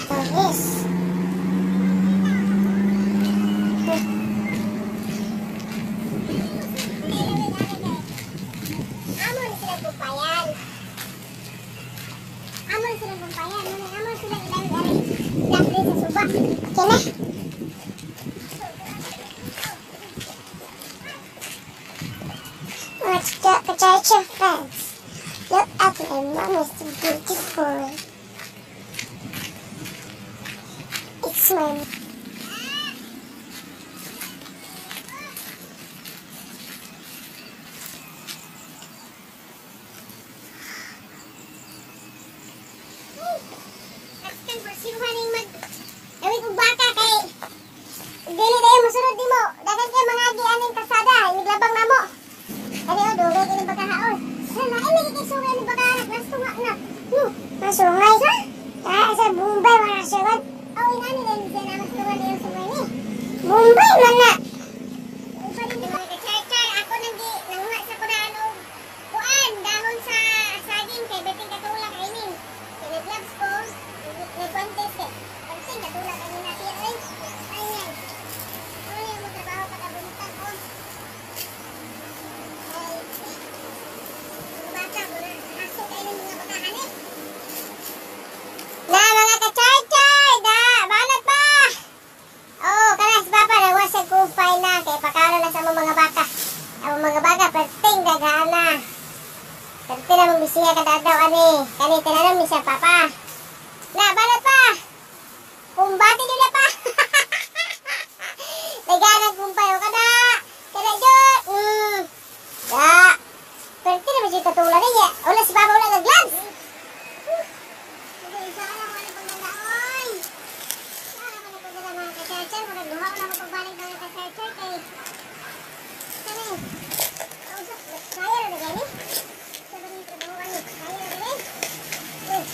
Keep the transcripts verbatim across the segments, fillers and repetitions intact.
Tulis. Amon sila kumpayan. Amon sila kumpayan. Amon sila ilang-ilang. Dapli sa suba. Kena? Let's go to church of friends. Look at my mom, is so beautiful. It's my Dawit kong baka kay dili dayo musunod di mo. Dagan kayo mga agianin kasada. Imiglabang na mo. Kani o, dugay kayo ng bakahaon. Sana, ay lagi kayo sungay ng bakahanak. Nasunga na. Hmm, masungay ka? Kaya sa Bombay, mga syawad. Aw, inani na hindi na masungan na yung sungay ni. Bombay man na. Ipanin di mga kachay-chay. Ako nang di, nanguha sa kunaan o kuan. Dahon sa saging kay beting katulak ay ni. Kinag-gloves ko. Nag-contest eh. Pagting katulak ay ni natin. Ay, ayan. Ano yung mga trabaho pagkabunutan ko? Ay, mga bata, aso kayo ng mga batahan eh. Na, mga kachay-chay! Da, banat pa! Oo, kanas papa, nawasag kumpay na. Kaya pakalo na sa mga bata. Ang mga bata, perting dagana. Perting na mong bisiya kadadaw, ani. Kani, tinanong ni siya, papa. Na, banat pa! Kumbati nila pa! Naganan kumpay o kada! Kada dyan! Mm. Da! Pwerte naman siya katulad niya. Wala si Papa, wala nag-gloves! Isa ka lang wala pagdadaon! Isa ka lang wala pagdadaon mga kacharchar. Wala duha ko lang pagbalik mga kacharchar kay... Kani? Kausap, kaya na na gani? Sa ba rin trabaho ano? Kaya na na gani? Uy!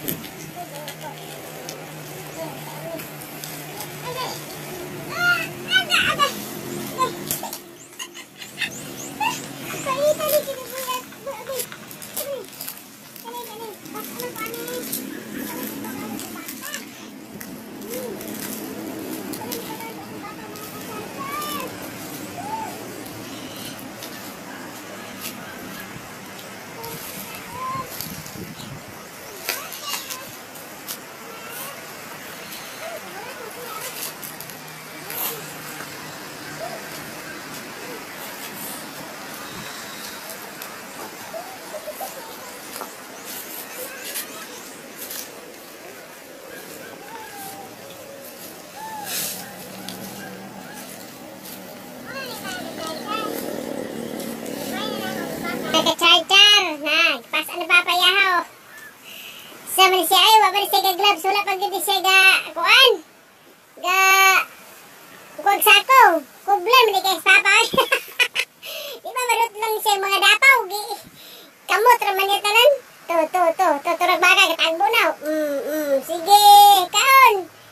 Kacharchar, na, pas ano papayahaw. Sa man siya ay, wala siya ka gloves, wala pag hindi siya ga, kuan, ga, kuwag sako, kublan, hindi kayo papa. Di ba marot lang siya mga dapaw, gi, kamot, raman yung tanan. To, to, to, to, turag baka, katagbo na. Mm, mm, sige, kaon.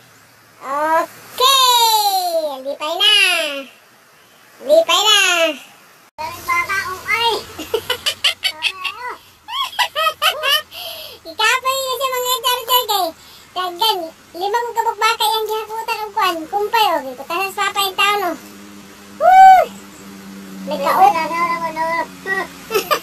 Okay, lipay na. Lipay na. Turag baka, okay. Ikapay na siya mga charger kay Dagan, lima kong kabuk bakay ang gihakutan ang kuan, kumpay o, gikutan sa papa yung tao no. Woo! Nagkaot.